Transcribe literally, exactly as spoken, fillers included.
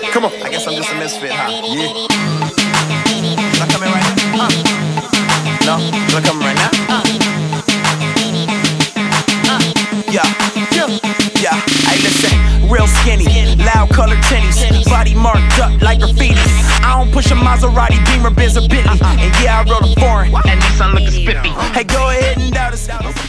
Come on. I guess I'm just a misfit, huh? Yeah. Should I come in right now? Uh. No? Should I come in right now? Uh. Uh. Yeah. Yeah. Yeah. Hey, listen. Real skinny, loud colored tennies, body marked up like graffiti. I don't push a Maserati, Beamer, Benz, or Bentley. And yeah, I rode a foreign, and Nissan looking spiffy. Hey, go ahead and doubt us.